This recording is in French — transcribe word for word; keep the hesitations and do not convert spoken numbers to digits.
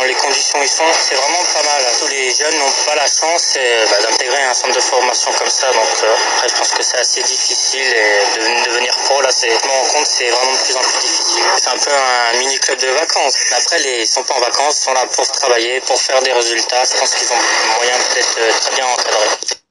les conditions y sont, c'est vraiment pas mal. Tous les jeunes n'ont pas la chance euh, bah, d'intégrer un centre de formation comme ça. Donc euh, après, je pense que c'est assez difficile et de devenir pro, là, c'est, je me rends compte, c'est vraiment de plus en plus difficile. C'est un peu un mini club de vacances. Mais après, les, ils sont pas en vacances, ils sont là pour travailler, pour faire des résultats. Je pense qu'ils ont moyen peut-être euh, très bien encadré.